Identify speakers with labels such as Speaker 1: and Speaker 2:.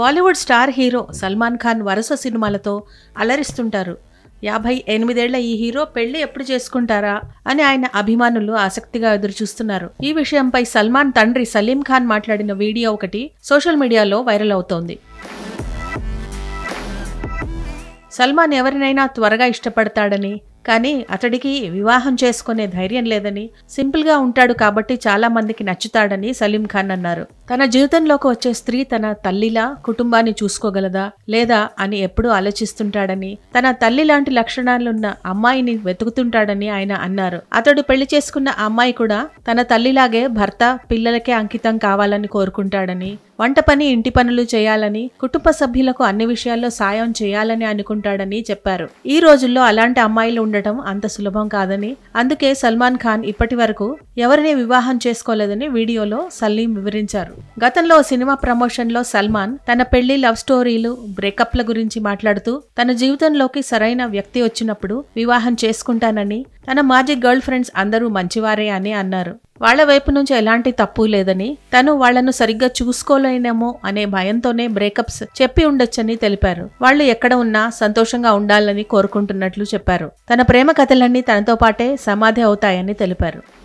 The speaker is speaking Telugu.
Speaker 1: బాలీవుడ్ స్టార్ హీరో సల్మాన్ ఖాన్ వరుస సినిమాలతో అలరిస్తుంటారు. 58 ఏళ్ల ఈ హీరో పెళ్లి ఎప్పుడు చేసుకుంటారా అని ఆయన అభిమానులు ఆసక్తిగా ఎదురుచూస్తున్నారు. ఈ విషయంపై సల్మాన్ తండ్రి సలీం ఖాన్ మాట్లాడిన వీడియో ఒకటి సోషల్ మీడియాలో వైరల్ అవుతోంది. సల్మాన్ ఎవరినైనా త్వరగా ఇష్టపడతాడని, కానీ అతడికి వివాహం చేసుకునే ధైర్యం లేదని, సింపుల్ గా ఉంటాడు కాబట్టి చాలా మందికి నచ్చుతాడని సలీం ఖాన్ అన్నారు. తన జీవితంలోకి వచ్చే స్త్రీ తన తల్లిలా కుటుంబాన్ని చూసుకోగలదా లేదా అని ఎప్పుడూ ఆలోచిస్తుంటాడని, తన తల్లి లాంటి లక్షణాలున్న అమ్మాయిని వెతుకుతుంటాడని ఆయన అన్నారు. అతడు పెళ్లి చేసుకున్న అమ్మాయి కూడా తన తల్లిలాగే భర్త పిల్లలకే అంకితం కావాలని కోరుకుంటాడని, వంట పని ఇంటి పనులు చేయాలని, కుటుంబ సభ్యులకు అన్ని విషయాల్లో సాయం చేయాలని అనుకుంటాడని చెప్పారు. ఈ రోజుల్లో అలాంటి అమ్మాయిలు ఉండటం అంత సులభం కాదని, అందుకే సల్మాన్ ఖాన్ ఇప్పటి వరకు ఎవరిని వివాహం చేసుకోలేదని వీడియోలో సలీం వివరించారు. గతంలో సినిమా ప్రమోషన్ లో సల్మాన్ తన పెళ్లి, లవ్ స్టోరీలు, బ్రేకప్ల గురించి మాట్లాడుతూ తన జీవితంలోకి సరైన వ్యక్తి వచ్చినప్పుడు వివాహం చేసుకుంటానని, తన మాజీ గర్ల్ ఫ్రెండ్స్ అందరూ మంచివారే అని అన్నారు. వాళ్ల వైపు నుంచి ఎలాంటి తప్పు లేదని, తను వాళ్లను సరిగ్గా చూసుకోలేనేమో అనే భయంతోనే బ్రేకప్స్ చెప్పి ఉండొచ్చని తెలిపారు. వాళ్లు ఎక్కడ ఉన్నా సంతోషంగా ఉండాలని కోరుకుంటున్నట్లు చెప్పారు. తన ప్రేమ కథలన్నీ తనతో పాటే సమాధి అవుతాయని తెలిపారు.